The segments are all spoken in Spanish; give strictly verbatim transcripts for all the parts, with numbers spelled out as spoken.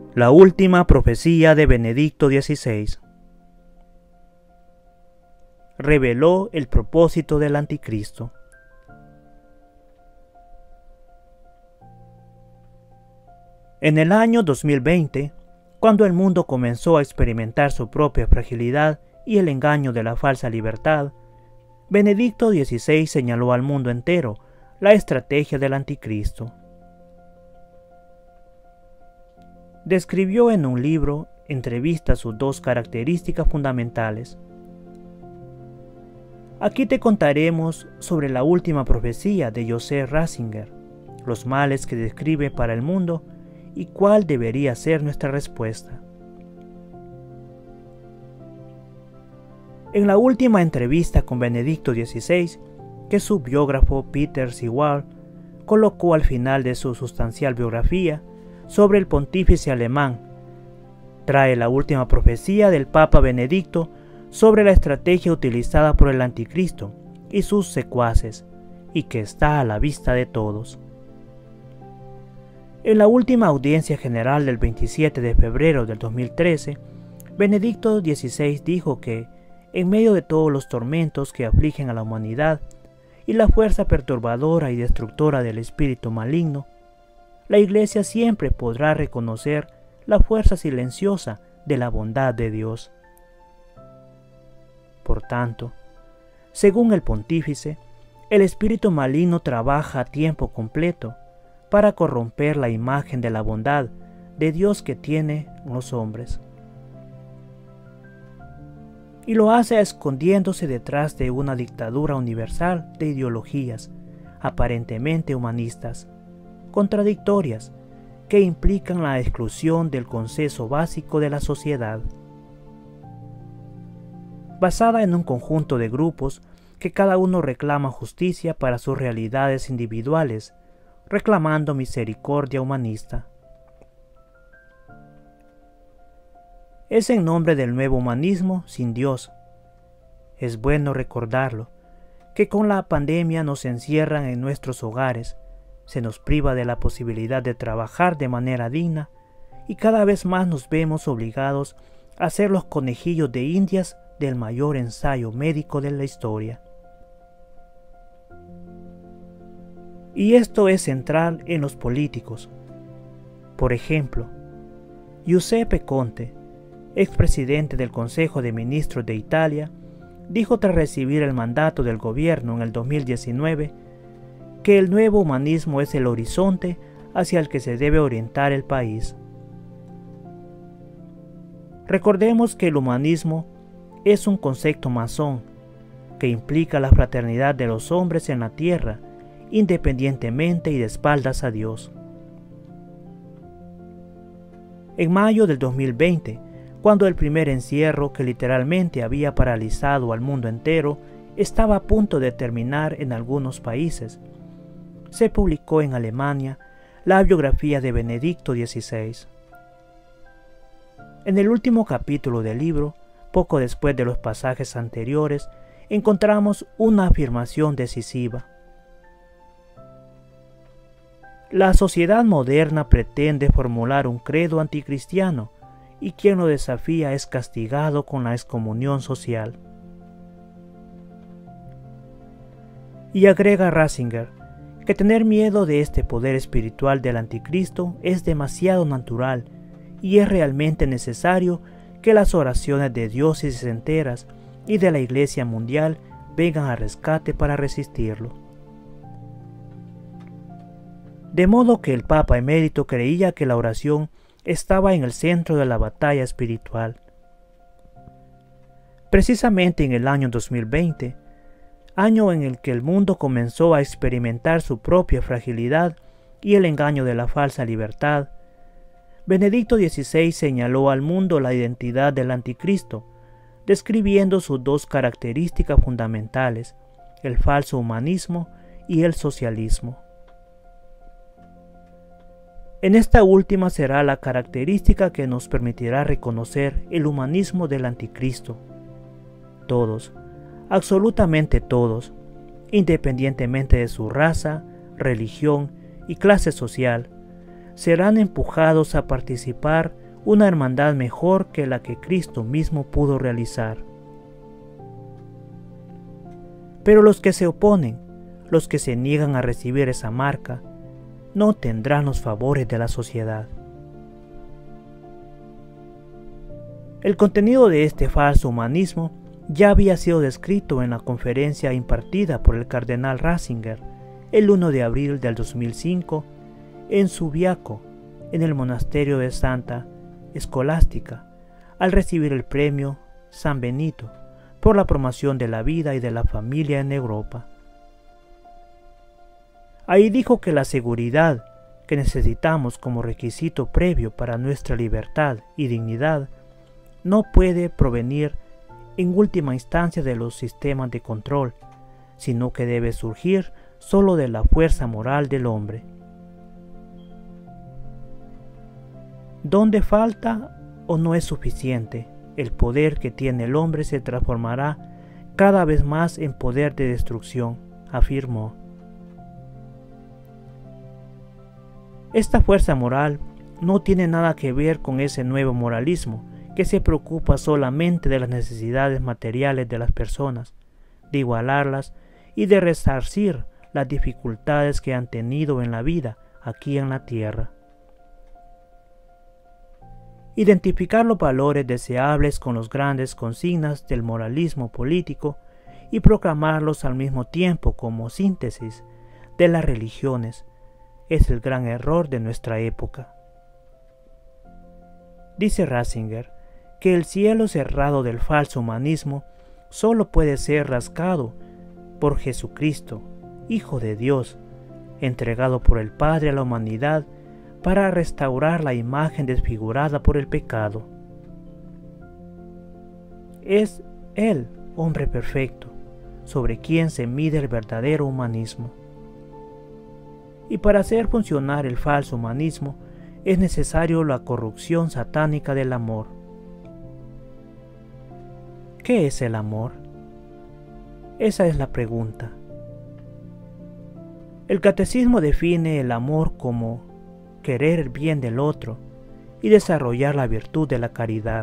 La última profecía de Benedicto dieciséis reveló el propósito del anticristo. En el año dos mil veinte, cuando el mundo comenzó a experimentar su propia fragilidad y el engaño de la falsa libertad, Benedicto dieciséis señaló al mundo entero la estrategia del anticristo. Describió en un libro entrevista sus dos características fundamentales. Aquí te contaremos sobre la última profecía de Joseph Ratzinger, los males que describe para el mundo y cuál debería ser nuestra respuesta. En la última entrevista con Benedicto dieciséis, que su biógrafo Peter Seward colocó al final de su sustancial biografía sobre el pontífice alemán, trae la última profecía del Papa Benedicto sobre la estrategia utilizada por el anticristo y sus secuaces, y que está a la vista de todos. En la última audiencia general del veintisiete de febrero del dos mil trece, Benedicto dieciséis dijo que, en medio de todos los tormentos que afligen a la humanidad y la fuerza perturbadora y destructora del espíritu maligno, la Iglesia siempre podrá reconocer la fuerza silenciosa de la bondad de Dios. Por tanto, según el pontífice, el espíritu maligno trabaja a tiempo completo para corromper la imagen de la bondad de Dios que tienen los hombres. Y lo hace escondiéndose detrás de una dictadura universal de ideologías aparentemente humanistas, contradictorias, que implican la exclusión del consenso básico de la sociedad, basada en un conjunto de grupos que cada uno reclama justicia para sus realidades individuales, reclamando misericordia humanista. Es en nombre del nuevo humanismo sin Dios. Es bueno recordarlo, que con la pandemia nos encierran en nuestros hogares, se nos priva de la posibilidad de trabajar de manera digna y cada vez más nos vemos obligados a ser los conejillos de indias del mayor ensayo médico de la historia. Y esto es central en los políticos. Por ejemplo, Giuseppe Conte, expresidente del Consejo de Ministros de Italia, dijo tras recibir el mandato del gobierno en el dos mil diecinueve que el nuevo humanismo es el horizonte hacia el que se debe orientar el país. Recordemos que el humanismo es un concepto masón que implica la fraternidad de los hombres en la tierra, independientemente y de espaldas a Dios. En mayo del dos mil veinte, cuando el primer encierro que literalmente había paralizado al mundo entero estaba a punto de terminar en algunos países, se publicó en Alemania la biografía de Benedicto dieciséis. En el último capítulo del libro, poco después de los pasajes anteriores, encontramos una afirmación decisiva. La sociedad moderna pretende formular un credo anticristiano y quien lo desafía es castigado con la excomunión social. Y agrega Ratzinger que tener miedo de este poder espiritual del anticristo es demasiado natural y es realmente necesario que las oraciones de diócesis enteras y de la Iglesia mundial vengan a rescate para resistirlo. De modo que el Papa emérito creía que la oración estaba en el centro de la batalla espiritual. Precisamente en el año dos mil veinte, año en el que el mundo comenzó a experimentar su propia fragilidad y el engaño de la falsa libertad, Benedicto dieciséis señaló al mundo la identidad del anticristo, describiendo sus dos características fundamentales, el falso humanismo y el socialismo. En esta última será la característica que nos permitirá reconocer el humanismo del anticristo. Todos, absolutamente todos, independientemente de su raza, religión y clase social, serán empujados a participar una hermandad mejor que la que Cristo mismo pudo realizar. Pero los que se oponen, los que se niegan a recibir esa marca, no tendrán los favores de la sociedad. El contenido de este falso humanismo ya había sido descrito en la conferencia impartida por el cardenal Ratzinger el primero de abril del dos mil cinco en Subiaco, en el monasterio de Santa Escolástica, al recibir el premio San Benito por la promoción de la vida y de la familia en Europa. Ahí dijo que la seguridad que necesitamos como requisito previo para nuestra libertad y dignidad no puede provenir en última instancia de los sistemas de control, sino que debe surgir solo de la fuerza moral del hombre. Donde falta o no es suficiente, el poder que tiene el hombre se transformará cada vez más en poder de destrucción, afirmó. Esta fuerza moral no tiene nada que ver con ese nuevo moralismo que se preocupa solamente de las necesidades materiales de las personas, de igualarlas y de resarcir las dificultades que han tenido en la vida aquí en la tierra. Identificar los valores deseables con las grandes consignas del moralismo político y proclamarlos al mismo tiempo como síntesis de las religiones es el gran error de nuestra época. Dice Ratzinger que el cielo cerrado del falso humanismo solo puede ser rascado por Jesucristo, Hijo de Dios, entregado por el Padre a la humanidad para restaurar la imagen desfigurada por el pecado. Es Él, hombre perfecto, sobre quien se mide el verdadero humanismo. Y para hacer funcionar el falso humanismo es necesario la corrupción satánica del amor. ¿Qué es el amor? Esa es la pregunta. El catecismo define el amor como querer el bien del otro y desarrollar la virtud de la caridad.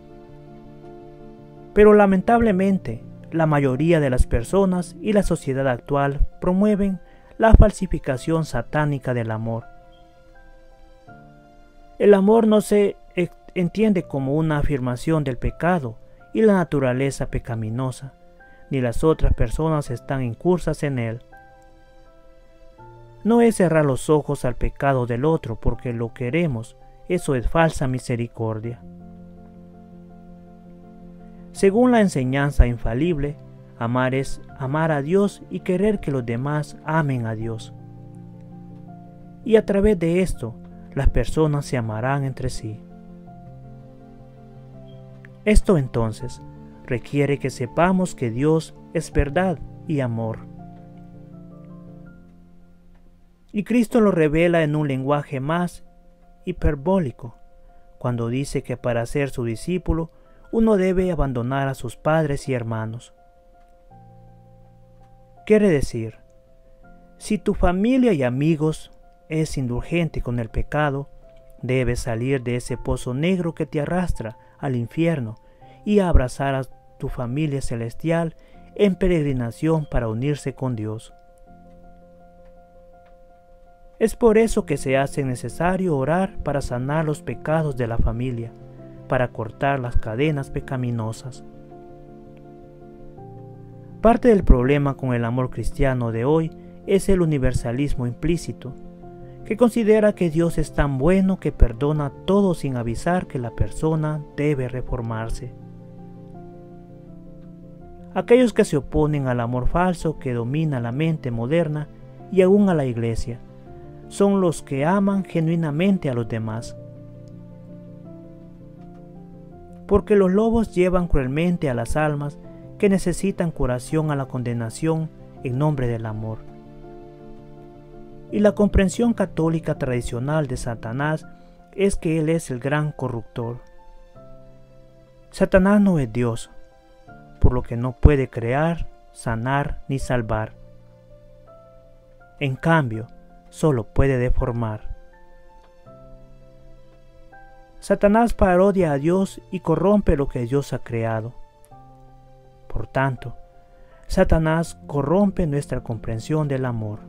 Pero lamentablemente, la mayoría de las personas y la sociedad actual promueven la falsificación satánica del amor. El amor no se entiende como una afirmación del pecado y la naturaleza pecaminosa, ni las otras personas están incursas en él. No es cerrar los ojos al pecado del otro porque lo queremos, eso es falsa misericordia. Según la enseñanza infalible, amar es amar a Dios y querer que los demás amen a Dios. Y a través de esto, las personas se amarán entre sí. Esto entonces requiere que sepamos que Dios es verdad y amor. Y Cristo lo revela en un lenguaje más hiperbólico, cuando dice que para ser su discípulo uno debe abandonar a sus padres y hermanos. Quiere decir, si tu familia y amigos es indulgente con el pecado, debes salir de ese pozo negro que te arrastra al infierno y abrazar a tu familia celestial en peregrinación para unirse con Dios. Es por eso que se hace necesario orar para sanar los pecados de la familia, para cortar las cadenas pecaminosas. Parte del problema con el amor cristiano de hoy es el universalismo implícito, que considera que Dios es tan bueno que perdona todo sin avisar que la persona debe reformarse. Aquellos que se oponen al amor falso que domina la mente moderna y aún a la Iglesia, son los que aman genuinamente a los demás. Porque los lobos llevan cruelmente a las almas que necesitan curación a la condenación en nombre del amor. Y la comprensión católica tradicional de Satanás es que él es el gran corruptor. Satanás no es Dios, por lo que no puede crear, sanar ni salvar. En cambio, solo puede deformar. Satanás parodia a Dios y corrompe lo que Dios ha creado. Por tanto, Satanás corrompe nuestra comprensión del amor.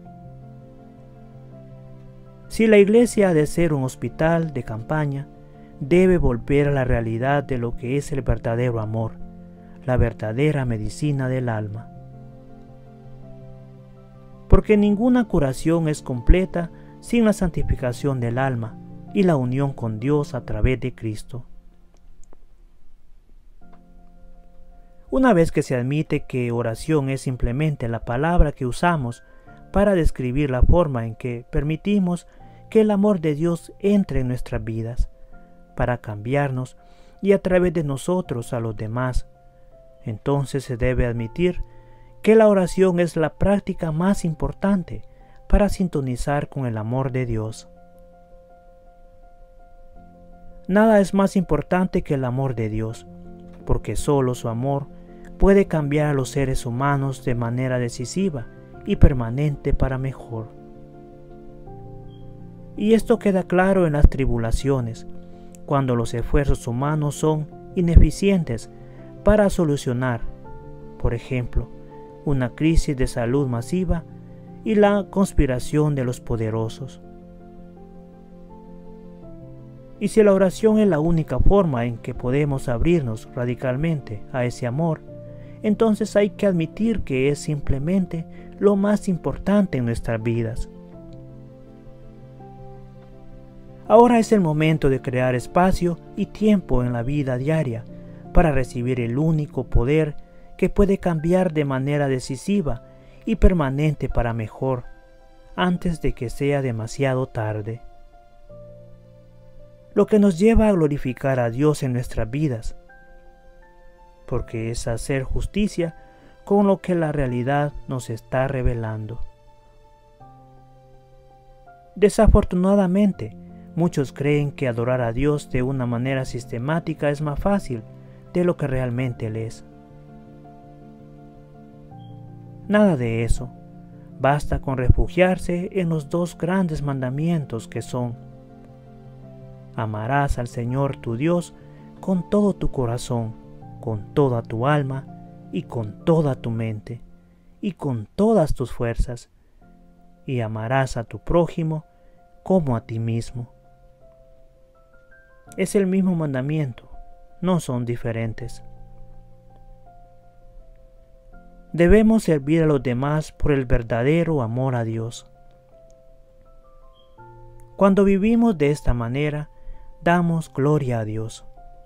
Si la iglesia ha de ser un hospital de campaña, debe volver a la realidad de lo que es el verdadero amor, la verdadera medicina del alma. Porque ninguna curación es completa sin la santificación del alma y la unión con Dios a través de Cristo. Una vez que se admite que oración es simplemente la palabra que usamos para describir la forma en que permitimos que el amor de Dios entre en nuestras vidas, para cambiarnos y a través de nosotros a los demás, entonces se debe admitir que la oración es la práctica más importante para sintonizar con el amor de Dios. Nada es más importante que el amor de Dios, porque solo su amor puede cambiar a los seres humanos de manera decisiva y permanente para mejor. Y esto queda claro en las tribulaciones, cuando los esfuerzos humanos son ineficientes para solucionar, por ejemplo, una crisis de salud masiva y la conspiración de los poderosos. Y si la oración es la única forma en que podemos abrirnos radicalmente a ese amor, entonces hay que admitir que es simplemente lo más importante en nuestras vidas. Ahora es el momento de crear espacio y tiempo en la vida diaria para recibir el único poder que puede cambiar de manera decisiva y permanente para mejor, antes de que sea demasiado tarde. Lo que nos lleva a glorificar a Dios en nuestras vidas, porque es hacer justicia con lo que la realidad nos está revelando. Desafortunadamente, muchos creen que adorar a Dios de una manera sistemática es más fácil de lo que realmente Él es. Nada de eso. Basta con refugiarse en los dos grandes mandamientos que son: amarás al Señor tu Dios con todo tu corazón, con toda tu alma y con toda tu mente y con todas tus fuerzas, y amarás a tu prójimo como a ti mismo. Es el mismo mandamiento, no son diferentes. Debemos servir a los demás por el verdadero amor a Dios. Cuando vivimos de esta manera, damos gloria a Dios.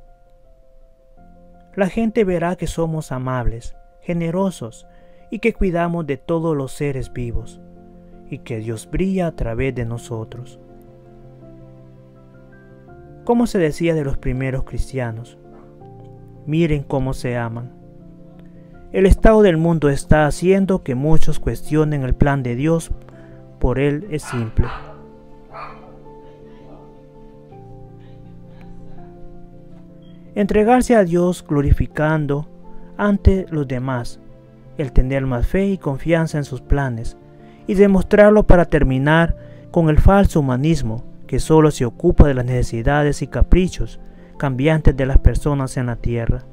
La gente verá que somos amables, generosos y que cuidamos de todos los seres vivos, y que Dios brilla a través de nosotros. Como se decía de los primeros cristianos, miren cómo se aman. El estado del mundo está haciendo que muchos cuestionen el plan de Dios, por Él es simple. Entregarse a Dios glorificando ante los demás, el tener más fe y confianza en sus planes, y demostrarlo para terminar con el falso humanismo que solo se ocupa de las necesidades y caprichos cambiantes de las personas en la tierra.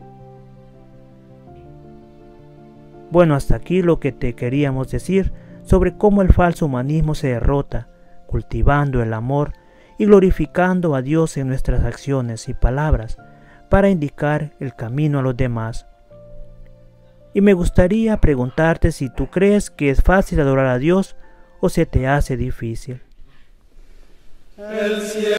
Bueno, hasta aquí lo que te queríamos decir sobre cómo el falso humanismo se derrota, cultivando el amor y glorificando a Dios en nuestras acciones y palabras para indicar el camino a los demás. Y me gustaría preguntarte si tú crees que es fácil adorar a Dios o se te hace difícil. El cielo.